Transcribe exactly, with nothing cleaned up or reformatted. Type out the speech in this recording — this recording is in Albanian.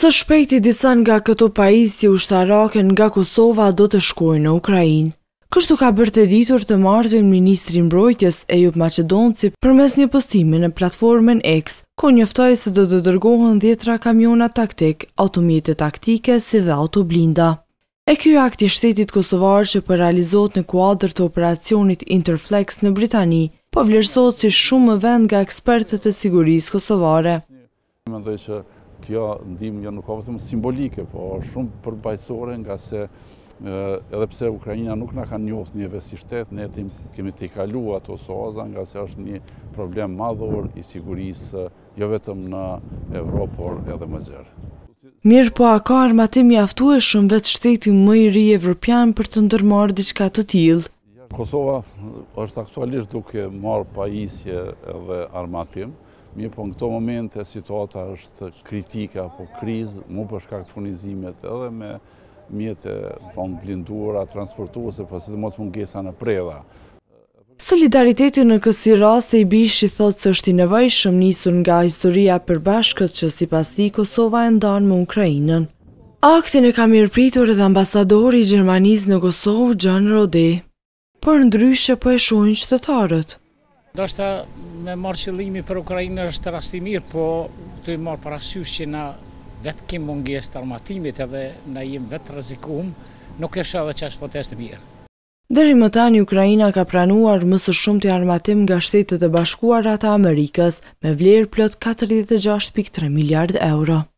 Së shpejti disa nga këto pajisje ushtarake nga Kosova do të shkojnë në Ukrainë. Kështu ka bërë të ditur të martën ministri i mbrojtjes Ejub Maqedonci përmes një postimi në platformën X, ku njoftoi se do të dërgohen dhjetra kamiona taktik, automjete taktike si dhe autoblinda. E ky akt i shtetit kosovar që po realizohet në kuadër të operacionit Interflex në Britani, po vlerësohet si shumë vend nga ekspertët e sigurisë kosovare. Mendoj që kjo ndihmë nuk ka vetëm simbolike, po shumë përballësore, nga se edhe pse Ukraina nuk na ka njohur njëve si shtet, ne kemi të kaluar ato soza, nga se është një problem madhor i sigurisë jo vetëm në Evropë, por edhe më gjerë. Mirë, po a ka armatim mjaftueshëm vetë shteti më i ri evropian për të ndërmarrë diçka të tillë? Kosova është aktualisht duke marrë pajisje edhe armatim. Mirë, po në këto momente situata është kritike apo krizë, mu për shkak të furnizimet edhe me mjete blinduara, transportuese, po sidomos mungesa në predha. Solidariteti në kësi raste i Bishi thotë se është i nevojshëm nisur nga historia përbashkët që sipas tij Kosova e ndan me Ukrainën. Aktin e ka mirëpritur edhe ambasadori i Gjermanisë në Kosovë, John Rode. Por ndryshe po e shohin qytetarët. Ndoshta me marrë qëllimi për Ukrainë është rasti mirë, po të marrë parasysh që na vetë kemi mungesë të armatimit edhe na jemi vetë rrezikuar, nuk është edhe çast potesë të mirë. Deri më tani Ukraina ka pranuar më së shumti armatim nga Shtetet e Bashkuara të Amerikës me vlerë plot katërdhjetë e gjashtë pikë tre miliardë euro.